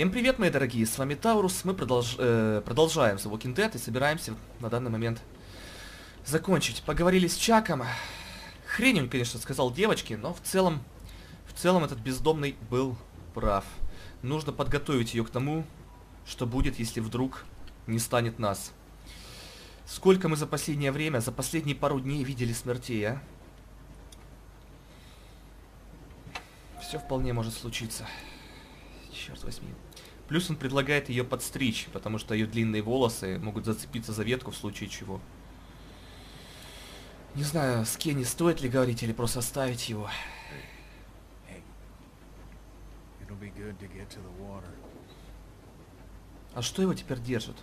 Всем привет, мои дорогие, с вами Таурус. Мы продолжаем The Walking Dead и собираемся на данный момент закончить. Поговорили с Чаком. Хрень он, конечно, сказал девочке, но в целом этот бездомный был прав. Нужно подготовить ее к тому, что будет, если вдруг не станет нас. Сколько мы за последнее время, за последние пару дней видели смертей, а? Все вполне может случиться. Черт возьми. Плюс он предлагает ее подстричь, потому что ее длинные волосы могут зацепиться за ветку в случае чего. Не знаю, с Кенни стоит ли говорить или просто оставить его. А что его теперь держит?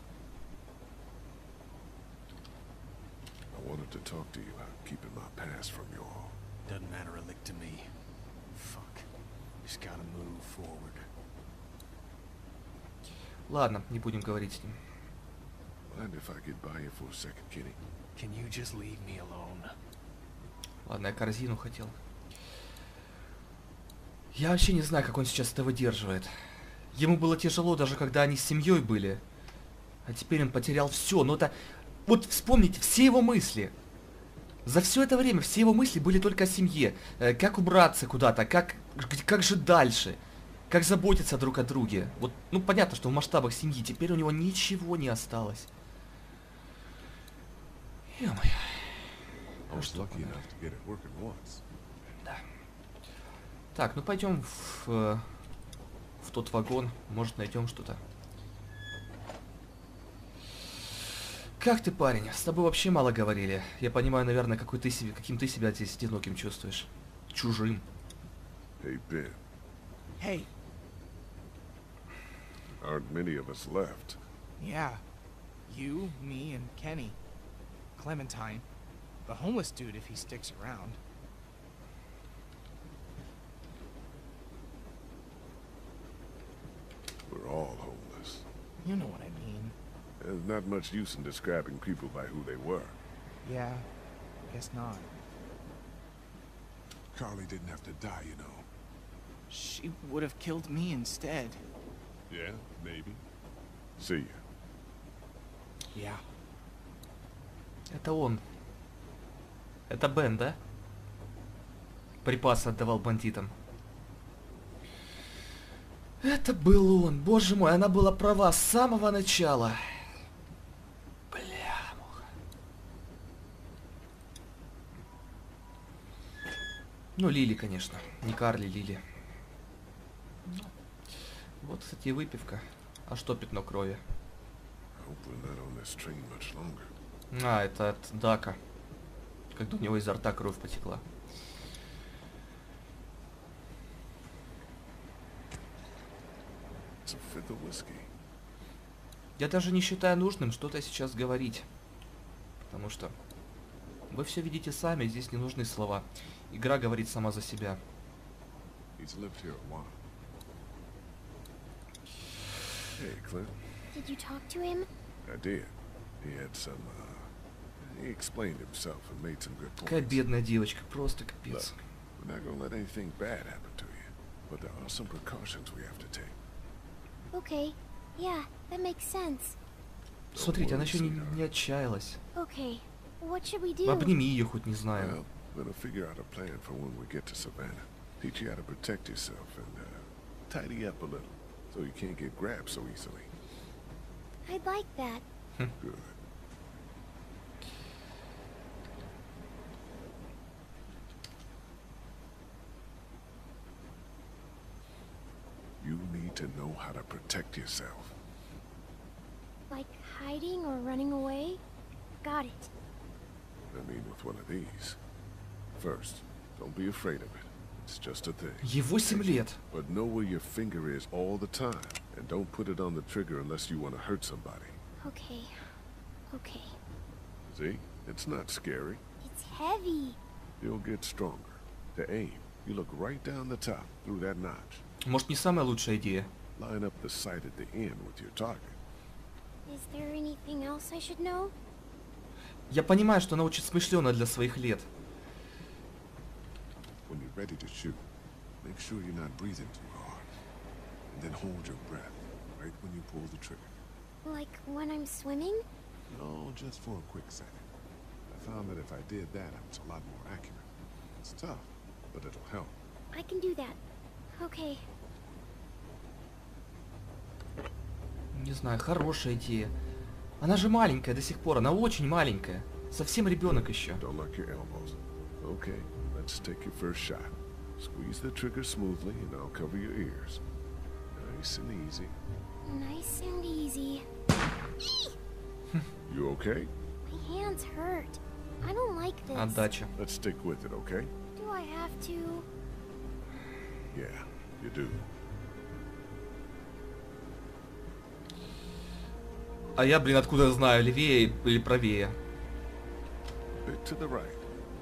Ладно, не будем говорить с ним. Ладно, я корзину хотел. Я вообще не знаю, как он сейчас это выдерживает. Ему было тяжело, даже когда они с семьей были. А теперь он потерял все. Но это... Вот вспомните, все его мысли. За все это время все его мысли были только о семье. Как убраться куда-то, как жить дальше. Как заботиться друг о друге. Вот, ну понятно, что в масштабах семьи теперь у него ничего не осталось. Ё-моё. Да. Так, ну пойдем в тот вагон. Может, найдем что-то. Как ты, парень? С тобой вообще мало говорили. Я понимаю, наверное, каким ты себя здесь одиноким чувствуешь. Чужим. Hey, Ben. Hey. Aren't many of us left. Yeah. You, me, and Kenny. Clementine. The homeless dude if he sticks around. We're all homeless. You know what I mean. There's not much use in describing people by who they were. Yeah, guess not. Carly didn't have to die, you know. She would have killed me instead. Yeah, maybe. See ya. Yeah. Это он. Это Бен, да? Припасы отдавал бандитам. Это был он. Боже мой, она была права с самого начала. Бля, муха. Ну, Лили, конечно. Не Карли, Лили. Вот, кстати, и выпивка. А что пятно крови? А, это от Дака. Когда у него изо рта кровь потекла. Я даже не считаю нужным что-то сейчас говорить. Потому что вы все видите сами, здесь не нужны слова. Игра говорит сама за себя. Hey, Clint. Did you talk to him? I did. He had some, he explained himself and made some good Какая points. бедная девочка, просто капец. Look, we're not gonna let anything bad happen to you, but there are some precautions we have to take. Okay. Yeah, that makes sense. Смотрите, она еще не отчаялась. Okay. What should we do? Обними ее хоть, не знаю. Well, we're gonna figure out a plan for when we get to Savannah. Teach you how to protect yourself and, tidy up a little, so you can't get grabbed so easily. I'd like that. Good. You need to know how to protect yourself. Like hiding or running away? Got it. I mean, with one of these. First, don't be afraid of it. It's just a thing. Ей 8 лет. But know where your finger is all the time, and don't put it on the trigger unless you want to hurt somebody. Okay. Okay. See? It's not scary. It's heavy. You'll get stronger. To aim, you look right down the top, through that notch. Может, не самая лучшая идея. Line up the sight at the end with your target. Is there anything else I should know? Я понимаю, что она очень смышленая для своих лет. When you're ready to shoot, make sure you're not breathing too hard. And then hold your breath. right when you pull the trigger. Like when I'm swimming? No, just for a quick second. I found that if I did that, I was a lot more accurate. It's tough, but it'll help. I can do that. Okay. Не знаю, хорошая идея. Она же маленькая до сих пор, она очень маленькая. Совсем ребенок еще. Don't lock your elbows. Okay, let's take your first shot. Squeeze the trigger smoothly, and I'll cover your ears. Nice and easy. Nice and easy. You okay? My hands hurt. I don't like this. Отдача. Let's stick with it, okay? Do I have to? Yeah, you do. А я, блин, откуда знаю, левее или правее? Bit to the right.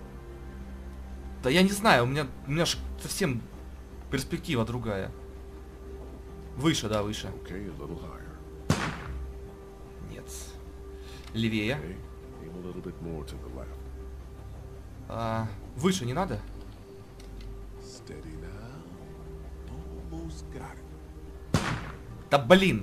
Да я не знаю, у меня ж совсем перспектива другая. Выше, да, выше. Okay, a little higher. Нет. Левее. Okay, aim a little bit more to the left. Выше не надо? Steady now. Almost got it. Да блин!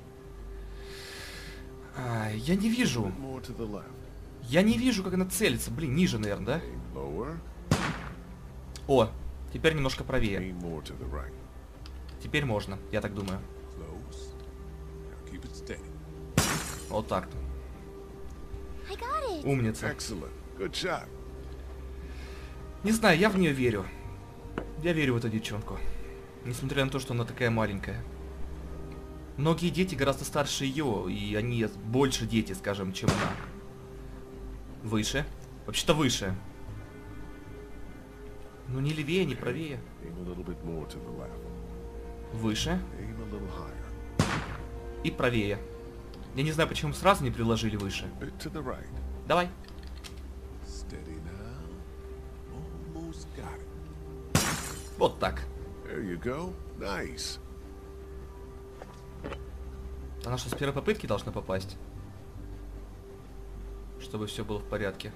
Я не вижу. More to the left. Я не вижу, как она целится. Блин, ниже, наверное, да? Aim lower. О, теперь немножко правее. Aim more to the right. Теперь можно, я так думаю. Close. Now keep it steady. Вот так-то. I got it. Умница. Excellent. Good shot. Не знаю, я в нее верю. Я верю в эту девчонку. Несмотря на то, что она такая маленькая. Многие дети гораздо старше ее, и они больше дети, скажем, чем она. Выше. Вообще-то выше. Ну не левее, не правее. Aim a little bit more to the left. Выше. Aim a little higher. И правее. Я не знаю, почему сразу не предложили выше. Bit to the right. Давай. Steady now. Almost got it. Вот так. There you go. Nice. Она что, с первой попытки должна попасть? Чтобы все было в порядке.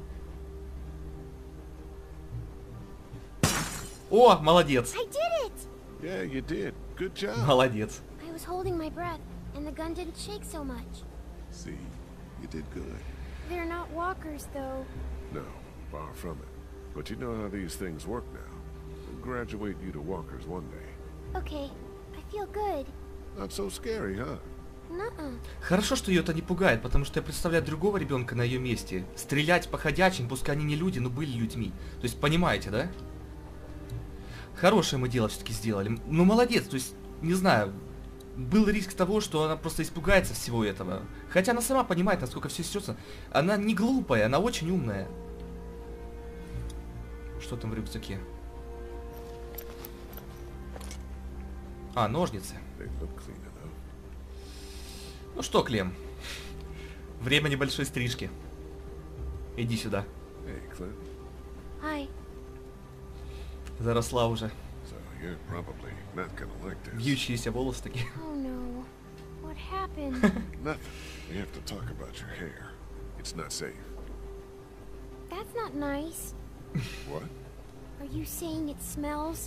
О, молодец. I did it. Yeah, you did. Good job. Молодец. I was holding my breath, and the gun didn't shake so much. See, you did good. They're not walkers, though. No, far from it. But you know how these things work now. We'll graduate you to walkers one day. Okay, I feel good. Not so scary, huh? Nuh-uh. Хорошо, что ее это не пугает, потому что я представляю другого ребенка на ее месте. Стрелять по ходячим, пускай они не люди, но были людьми. То есть, понимаете, да? Хорошее мы дело все-таки сделали. Ну, молодец, то есть, не знаю, был риск того, что она просто испугается всего этого. Хотя она сама понимает, насколько все серьезно. Она не глупая, она очень умная. Что там в рюкзаке? А, ножницы. They look clean enough. Ну что, Клем, время небольшой стрижки. Иди сюда. Hey, Clint. Hi. Заросла уже. So you're probably not gonna like this. Вьющиеся волосы такие. Oh no. What happened? Nothing. We have to talk about your hair. It's not safe. That's not nice. What? Are you saying it smells?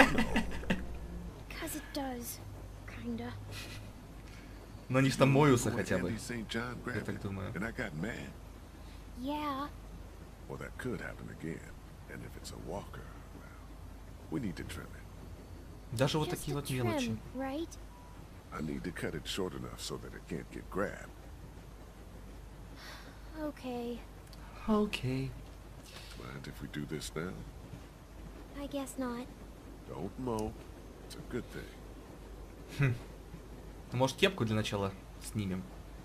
Cause it does. Kinda. Но они ж там моются Boy, хотя бы. Andy St. John Я grabbed так it, думаю. and I got mad. Yeah. Well, that could happen again. And if it's a walker, well, we need to trim it. Даже вот Just такие a вот мелочи. trim, right? I need to cut it short enough so that it can't get grabbed. Okay. Окей. Mind if we do this now? I guess not. Don't mow. It's a good thing. Может, кепку для начала снимем?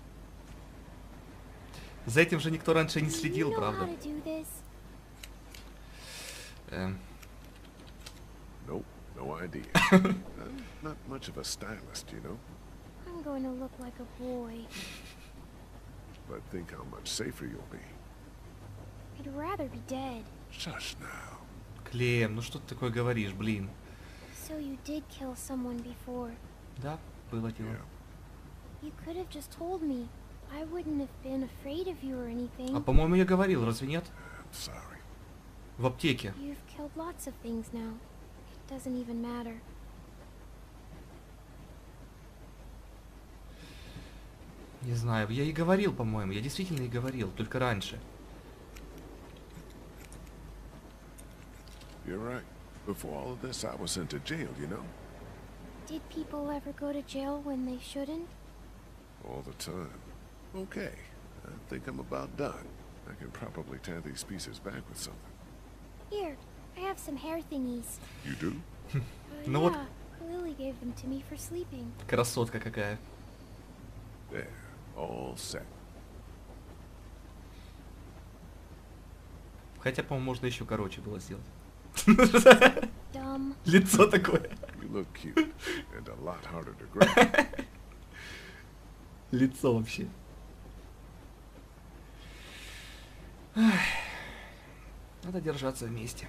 За этим же никто раньше не Do you следил, know правда? how to do this? Nope, no idea. I'm not much of a stylist, you know, I'm going to look like a boy. but think how much safer you'll be. I'd rather be dead. Shush now. Клем, ну что ты такое говоришь, блин? So you did kill someone before. Да, было дело. Yeah. You could have just told me. I wouldn't have been afraid of you or anything. А по-моему, я говорил, разве нет? I'm sorry. В аптеке. You've killed lots of things now. It doesn't even matter. Не знаю, я и говорил, по-моему. Я действительно и говорил, только раньше. You're right. Before all of this, I was sent to jail, you know? Did people ever go to jail when they shouldn't? All the time. Okay, I think I'm about done. I can probably tie these pieces back with something. Here, I have some hair thingies. You do? Ну вот. Yeah, Lily gave them to me for sleeping. Красотка какая. There, all set. Хотя, по-моему, можно еще короче было сделать. Dumb. Лицо такое. You look cute, and a lot harder to grab. Лицо вообще. Ах. Надо держаться вместе.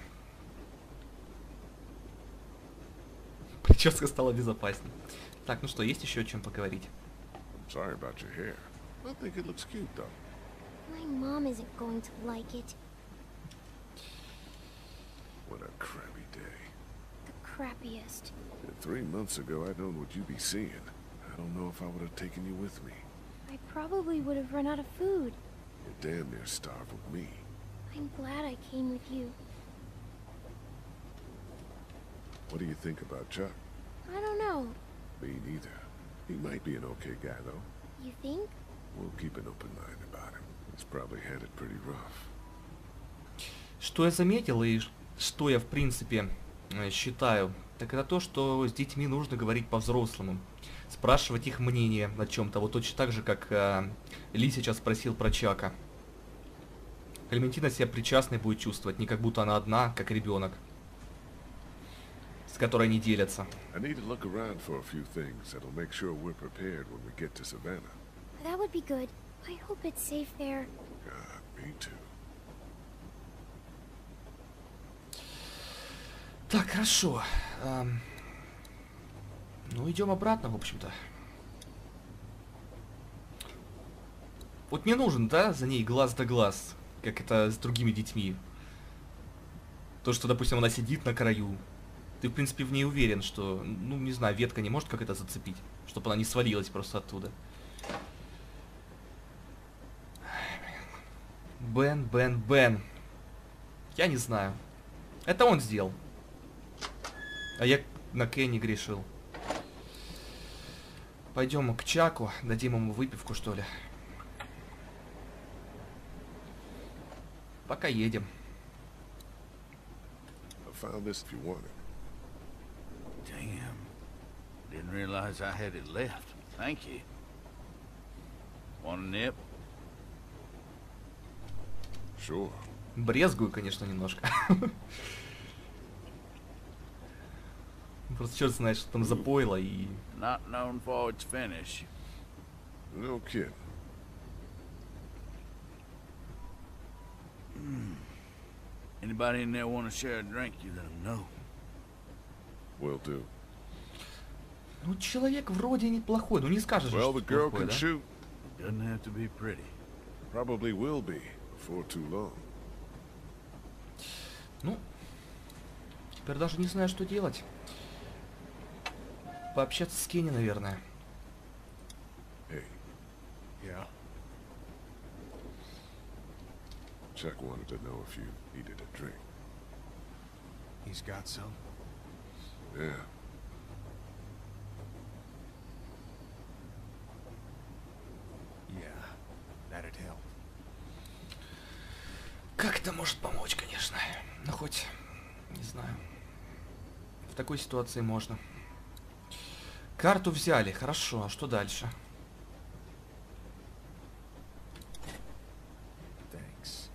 Прическа стала безопаснее. Так, ну что, есть еще о чем поговорить? I'm sorry about your hair. I think it looks cute, though. My mom isn't going to like it. What a crappy day. The crappiest. And 3 months ago, I'd known what you'd be seeing. I don't know if I would have taken you with me. I probably would have run out of food. You're damn near starved with me. I'm glad I came with you. What do you think about Chuck? I don't know. Me neither. He might be an okay guy, though. You think? We'll keep an open mind about him. He's probably had it pretty rough. Что я заметил и что я в принципе считаю, так это то, что с детьми нужно говорить по-взрослому. Спрашивать их мнение о чем-то. Вот точно так же, как Ли сейчас спросил про Чака. Клементина себя причастной будет чувствовать, не как будто она одна, как ребенок, с которой не делятся. I need to look around for a few things that'll make sure we're prepared when we get to Savannah. That would be good. I hope it's safe there. God, me too. Так, хорошо. Ну, идем обратно, в общем-то. Вот не нужен, да, за ней глаз да глаз, как это с другими детьми. То, что, допустим, она сидит на краю. Ты, в принципе, в ней уверен, что, ну, не знаю, ветка не может как это зацепить, чтобы она не свалилась просто оттуда. Бен. Я не знаю. Это он сделал. А я на Кенни грешил. Пойдем к Чаку, дадим ему выпивку, что ли. Пока едем. I found this if you want it. Damn. Didn't realize I had it left. Thank you. Want a nip? Sure. Брезгую, конечно, немножко. Просто черт знает, что там запойло и... Not known for its finish. No kidding. Anybody in there want to share a drink, you let them know. Will do. Ну, человек вроде неплохой, ну не скажешь, Well, что the girl плохой, can да? shoot. Doesn't have to be pretty. Probably will be before too long. Ну, теперь даже не знаю, что делать. Пообщаться с Кенни, наверное. Hey, Yeah. Chuck wanted to know if you needed a drink. He's got some. Yeah. Yeah. That'd help. Как это может помочь, конечно. Ну, хоть, не знаю. В такой ситуации можно. Карту взяли, хорошо, а что дальше? Thanks.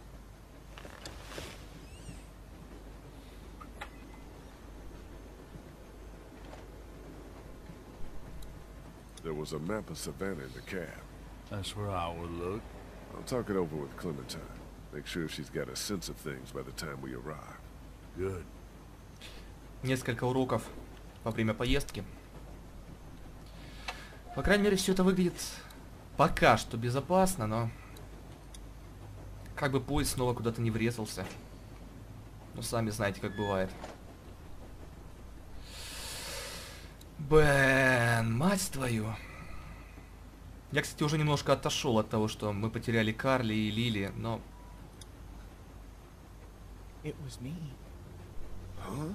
There was a map of Savannah in the cab. That's where I would look. I'll talk it over with Clementine. Make sure she's got a sense of things by the time we arrive. Good. Несколько уроков во время поездки. По крайней мере, все это выглядит пока что безопасно, но... Как бы поезд снова куда-то не врезался. Ну, сами знаете, как бывает. Бен, мать твою. Я, кстати, уже немножко отошел от того, что мы потеряли Карли и Лили, но... It was me. Huh?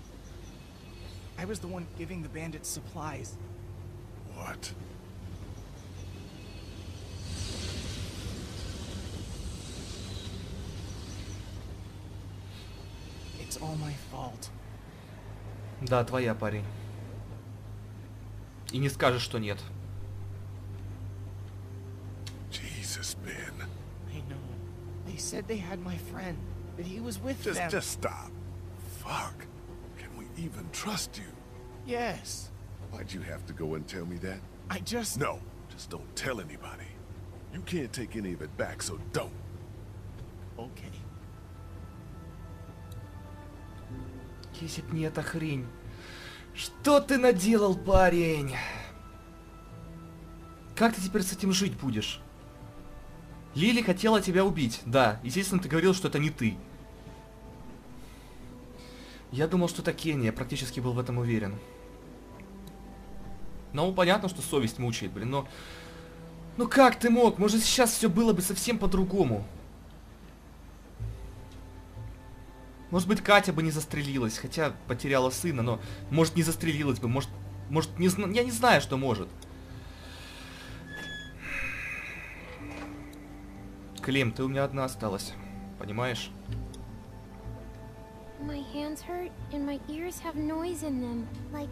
I was the one giving the bandits supplies. What? It's all my fault. Да, твоя, парень. И не скажешь, что нет. Jesus, Ben. I know. They said they had my friend, that he was with them. Just stop. Fuck. Can we even trust you? Yes. Why'd you have to go and tell me that? I just... No, just don't tell anybody. You can't take any of it back, so don't. Okay. Если б не эта хрень. Что ты наделал, парень? Как ты теперь с этим жить будешь? Лили хотела тебя убить. Да, естественно, ты говорил, что это не ты. Я думал, что это Кенни, я практически был в этом уверен. Ну, понятно, что совесть мучает, блин, но... Ну как ты мог? Может, сейчас все было бы совсем по-другому. Может быть, Катя бы не застрелилась, хотя потеряла сына, но... Может, не застрелилась бы, может не я не знаю, что может. Клем, ты у меня одна осталась, понимаешь? My hands hurt and my ears have noise in them. Like,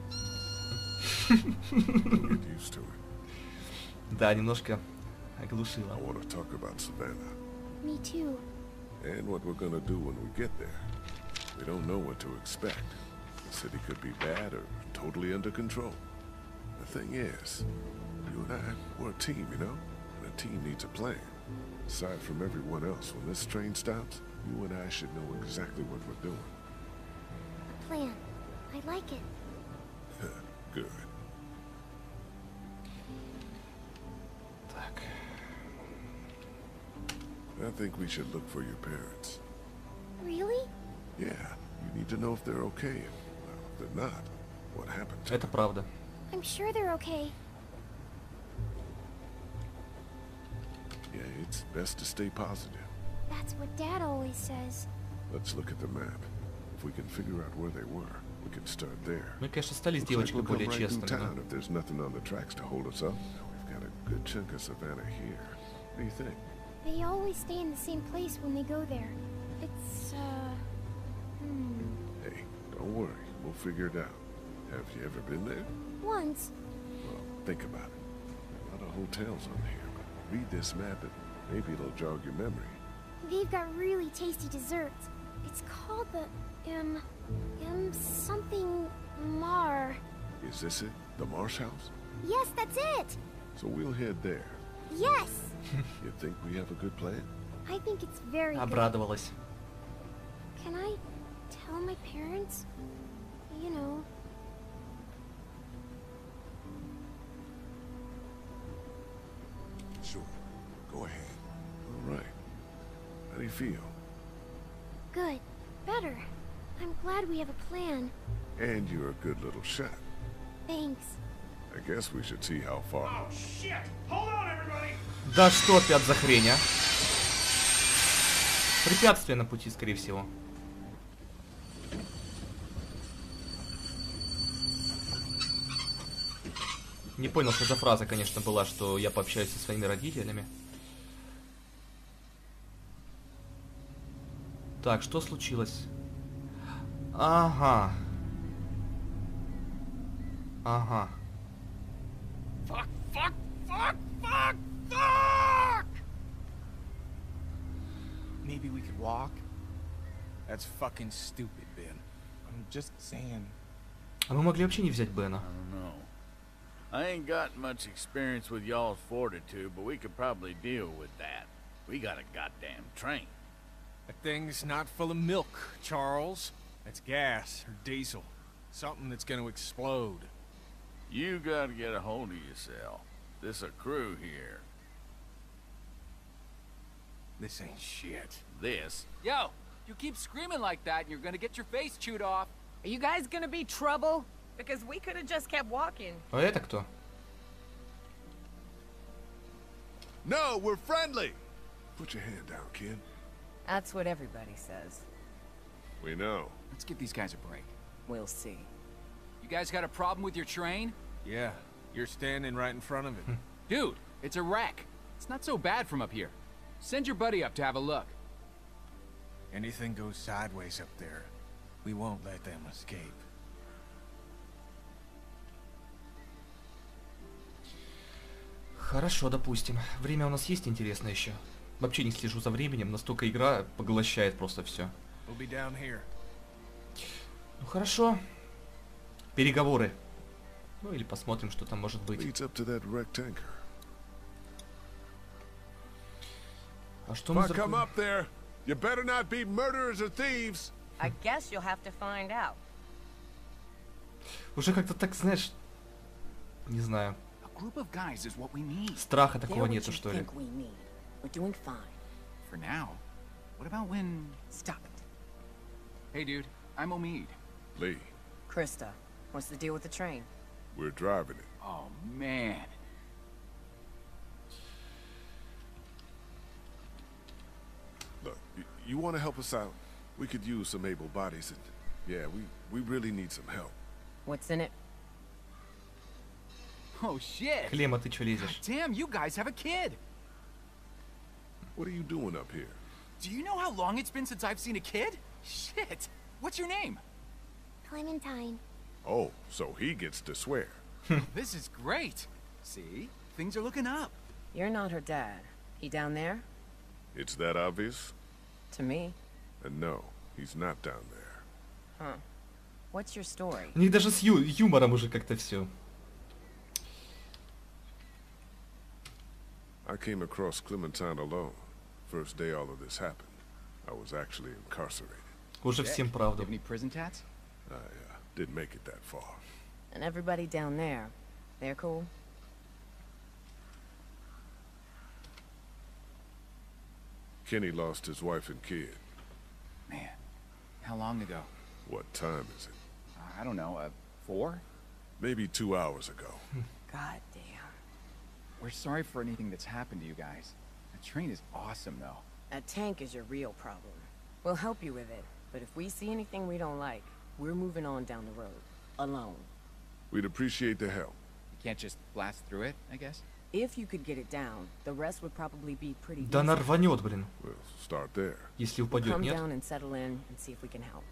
Get used to it. Да, немножко оглушила. I want to talk about Savannah. me too. And what we're gonna do when we get there. We don't know what to expect. The city could be bad or totally under control. The thing is, you and I, we're a team, you know? And a team needs a plan. Aside from everyone else, when this train stops, you and I should know exactly what we're doing. A plan. I like it. Good. Так. I think we should look for your parents. Really? Yeah, you need to know if they're okay. Well, if they're not, what happened to Это правда. I'm sure they're okay. Yeah, it's best to stay positive. That's what Dad always says. Let's look at the map. If we can figure out where they were, we can start there. Мы, конечно, стали с Looks like девочкой we'll come более right through честными, town но... if there's nothing on the tracks to hold us up. Now we've got a good chunk of Savannah here. What do you think? They always stay in the same place when they go there. It's, Hey, don't worry. We'll figure it out. Have you ever been there? once. Well, think about it. A lot of hotels on here, but read this map and maybe it'll jog your memory. They've got really tasty desserts. It's called the, M something Mar. Is this it? The Marsh House? Yes, that's it! So we'll head there. Yes! You think we have a good plan? I think it's very good. Обрадовалась. Can I tell my parents? You know. Sure. Go ahead. All right. How do you feel? Good. Better. I'm glad we have a plan. And you're a good little shot. Thanks. I guess we should see how far. Да что опять за хрень, а? Препятствие на пути, скорее всего. Не понял, что за фраза, конечно, была, что я пообщаюсь со своими родителями. Так, что случилось? Ага. Ага. Fuck, fuck, fuck, fuck, fuck! Maybe we could walk? That's fucking stupid, Ben. I'm just saying. А мы могли вообще не взять Бена. I don't know. I ain't got much experience with y'all's fortitude, but we could probably deal with that. We got a goddamn train. That thing's not full of milk, Charles. That's gas or diesel. Something that's gonna explode. You gotta get a hold of yourself. This a crew here. This ain't shit. This. Yo, you keep screaming like that and you're gonna get your face chewed off. Are you guys gonna be trouble? Because we could have just kept walking. А это кто? No, we're friendly. Put your hand down, kid. That's what everybody says. We know. Let's give these guys a break. We'll see. You guys got a problem with your train? Yeah, you're standing right in front of it. Dude, it's a wreck. It's not so bad from up here. Send your buddy up to have a look. Anything goes sideways up there, we won't let them escape. Хорошо, допустим. Время у нас есть интересное еще. Вообще не слежу за временем, настолько игра поглощает просто все. We'll be down here. Ну хорошо. Переговоры. Ну или посмотрим, что там может быть. Leads up to that wrecked tanker. А что мы If I за... come up there, you better not be murderers or thieves. I guess you'll have to find out. Уже как-то так, знаешь... Не знаю. A group of guys is what we need. Страха They're такого what нету, you что ли. think we need. We're doing fine. For now. What about when... Stop it. Hey, dude. I'm Omid. Lee, Krista, what's the deal with the train? we're driving it. Oh, man. Look, you want to help us out? We could use some able bodies, and yeah, we really need some help. What's in it? Oh, shit. Клема, ты чё лезешь? Damn, you guys have a kid. What are you doing up here? Do you know how long it's been since I've seen a kid? Shit. What's your name? Clementine. Oh, so he gets to swear. This is great. See? Things are looking up. You're not her dad. He down there? It's that obvious? To me. And no, he's not down there. Huh. What's your story? У них даже с юмором уже как-то все. I came across Clementine alone. First day all of this happened. I was actually incarcerated. Уже Sick. всем You правду. have any prison tats? I didn't make it that far. And everybody down there, they're cool? Kenny lost his wife and kid. Man. How long ago? What time is it? I don't know. 4? Maybe 2 hours ago. God damn. We're sorry for anything that's happened to you guys. The train is awesome, though. That tank is your real problem. We'll help you with it, but if we see anything we don't like, we're moving on down the road. Alone. We'd appreciate the help. You can't just blast through it, I guess? If you could get it down, the rest would probably be pretty Да easy. она рванет, блин. We'll start there. Если упадет, Come нет? down and settle in and see if we can help.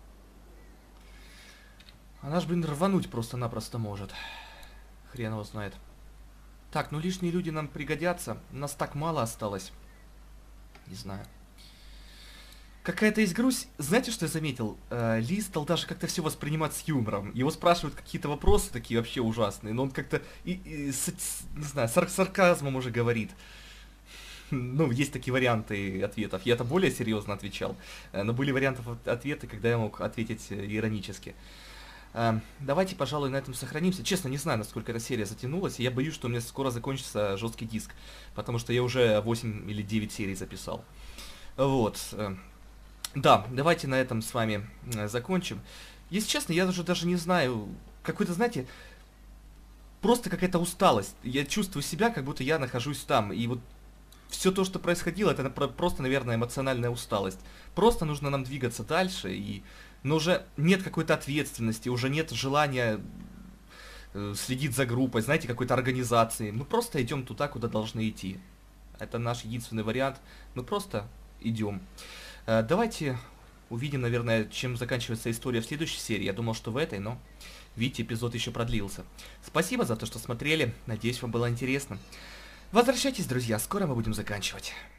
Она ж, блин, рвануть просто-напросто может. Хрен его знает. Так, ну лишние люди нам пригодятся. Нас так мало осталось. Не знаю. Какая-то есть грусть. Знаете, что я заметил? Ли стал даже как-то все воспринимать с юмором. Его спрашивают какие-то вопросы такие вообще ужасные, но он как-то, не знаю, сарказмом уже говорит. Ну, есть такие варианты ответов. Я-то более серьезно отвечал. Но были варианты ответа, когда я мог ответить иронически. Давайте, пожалуй, на этом сохранимся. Честно, не знаю, насколько эта серия затянулась. И я боюсь, что у меня скоро закончится жесткий диск. Потому что я уже 8 или 9 серий записал. Вот. Да, давайте на этом с вами закончим. Если честно, я даже не знаю. Какой-то, знаете, просто какая-то усталость. Я чувствую себя, как будто я нахожусь там. И вот все то, что происходило, это просто, наверное, эмоциональная усталость. Просто нужно нам двигаться дальше. Но уже нет какой-то ответственности, уже нет желания следить за группой, знаете, какой-то организации. Мы просто идем туда, куда должны идти. Это наш единственный вариант. Мы просто идем. Давайте увидим, наверное, чем заканчивается история в следующей серии. Я думал, что в этой, но, видите, эпизод еще продлился. Спасибо за то, что смотрели. Надеюсь, вам было интересно. Возвращайтесь, друзья, скоро мы будем заканчивать.